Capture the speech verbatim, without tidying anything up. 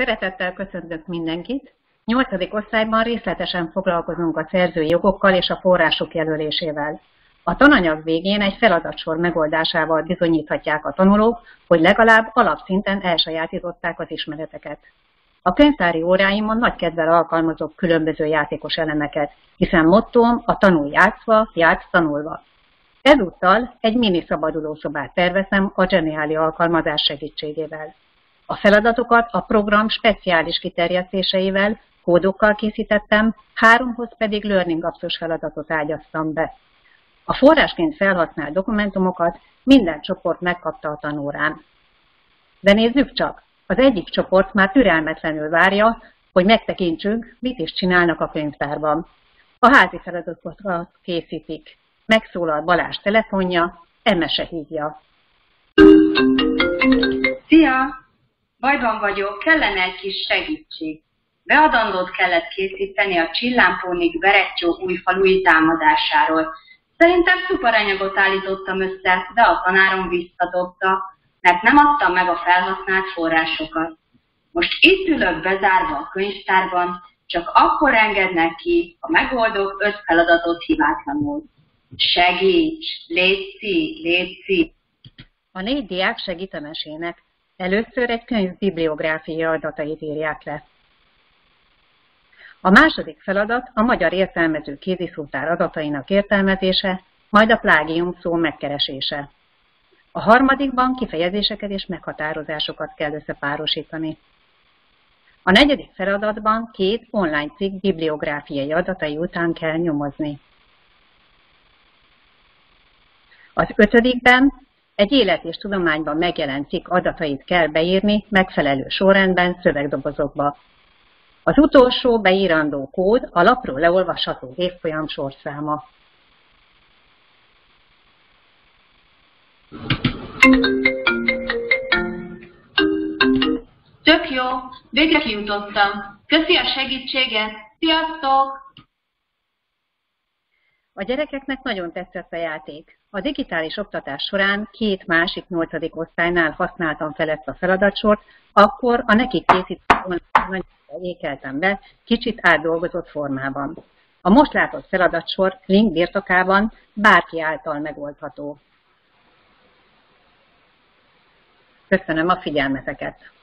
Szeretettel köszöntök mindenkit! Nyolcadik osztályban részletesen foglalkozunk a szerzői jogokkal és a források jelölésével. A tananyag végén egy feladatsor megoldásával bizonyíthatják a tanulók, hogy legalább alapszinten elsajátították az ismereteket. A könyvtári óráimon nagy kedvel alkalmazok különböző játékos elemeket, hiszen mottóm a tanulj játszva, játsz tanulva. Ezúttal egy mini szabadulószobát tervezem a Geniali alkalmazás segítségével. A feladatokat a program speciális kiterjesztéseivel, kódokkal készítettem, háromhoz pedig Learning Apps-os feladatot ágyaztam be. A forrásként felhasznált dokumentumokat minden csoport megkapta a tanórán. De nézzük csak, az egyik csoport már türelmetlenül várja, hogy megtekintsünk, mit is csinálnak a könyvtárban. A házi feladatokat készítik. Megszólal Balázs telefonja, Eme se hívja. Szia! Bajban vagyok, kellene egy kis segítség. Beadandót kellett készíteni a Csillámpónig Verettyó új falui támadásáról. Szerintem szuper anyagot állítottam össze, de a tanárom visszadobta, mert nem adtam meg a felhasznált forrásokat. Most itt ülök bezárva a könyvtárban, csak akkor engednek ki, ha megoldok öt feladatot hibátlanul. Segíts! Létszi! Létszi! A négy diák segít Emesének. Először egy könyv bibliográfiai adatait írják le. A második feladat a magyar értelmező kéziszótár adatainak értelmezése, majd a plágium szó megkeresése. A harmadikban kifejezéseket és meghatározásokat kell összepárosítani. A negyedik feladatban két online cikk bibliográfiai adatai után kell nyomozni. Az ötödikben egy élet és tudományban megjelent cikk adatait kell beírni megfelelő sorrendben szövegdobozokba. Az utolsó beírandó kód a lapról leolvasható évfolyam sorszáma. Tök jó, végre kijutottam. Köszi a segítséget. Sziasztok! A gyerekeknek nagyon tetszett a játék. A digitális oktatás során két másik nyolcadik osztálynál használtam fel ezt a feladatsort, akkor a nekik készített online ékeltem be, kicsit átdolgozott formában. A most látott feladatsor link birtokában bárki által megoldható. Köszönöm a figyelmeteket!